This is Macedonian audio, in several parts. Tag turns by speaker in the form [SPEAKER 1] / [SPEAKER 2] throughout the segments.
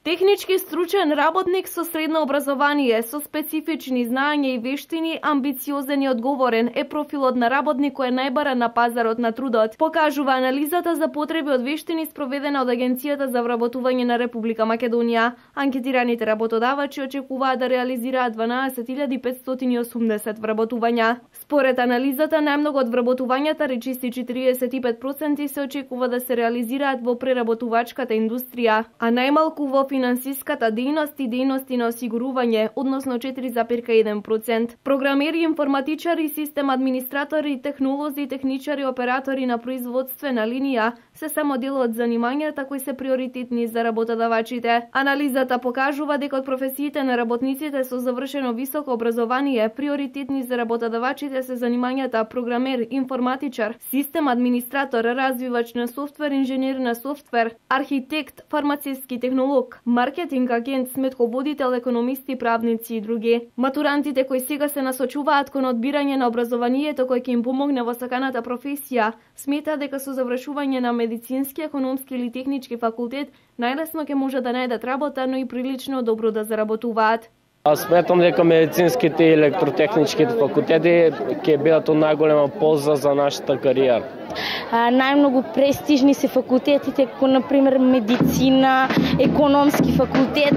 [SPEAKER 1] Технички стручен работник со средно образование, со специфични знаења и вештини, амбициозен и одговорен е профилот на работник кој е најбаран на пазарот на трудот, покажува анализата за потреби од вештини спроведена од Агенцијата за вработување на Република Македонија. Анкетираните работодавачи очекуваат да реализираат 12.580 вработувања. Според анализата, најмногу од вработувањата, речиси 45%, се очекува да се реализираат во преработувачката индустрија, а најмалку во финансиската дејност и дејности на осигурување, односно 4,1%. Програмери, информатичари, систем администратори, технолози и техничари, оператори на производствена линија се само дел од занимањата кои се приоритетни за работодавачите. Анализата покажува дека од професиите на работниците со завршено високо образование, приоритетни за работодавачите се занимањата програмер, информатичар, систем администратор, развивач на софтвер, инженер на софтвер, архитект, фармацевски технолог, маркетинг агент, сметководител, економисти, правници и други. Матурантите кои сега се насочуваат кон одбирање на образованието кој ќе им помогне во саканата професија, сметаат дека со завршување на медицински, економски или технички факултет најлесно ќе може да најдат работа, но и прилично добро да заработуваат.
[SPEAKER 2] Сметам дека медицинските и електротехничките факултети ќе бидат од најголема полза за нашата кариера.
[SPEAKER 3] Најмногу престижни се факултетите, како например медицина, економски факултет,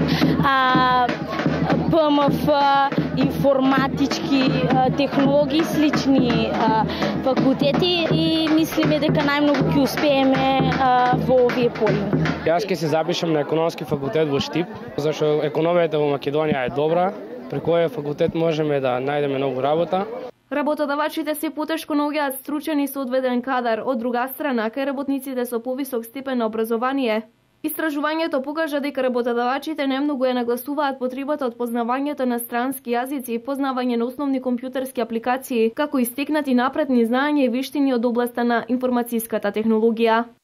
[SPEAKER 3] ПМФ, информатички технологии, слични факултети и мислиме дека најмногу ќе успееме во овие поли.
[SPEAKER 4] Јас ќе се запишам на економски факултет во Штип, зашто економијата во Македонија е добра, преку овој факултет можеме да најдеме многу работа.
[SPEAKER 1] Работодавачите се потешко наоѓаат стручени со одведен кадар, од друга страна кај работниците со повисок степен на образование. Истражувањето покажа дека работодавачите немногу ја нагласуваат потребата од познавањето на странски јазици, познавање на основни компјутерски апликации, како и стекнати напредни знаења и вештини од областа на информацијската технологија.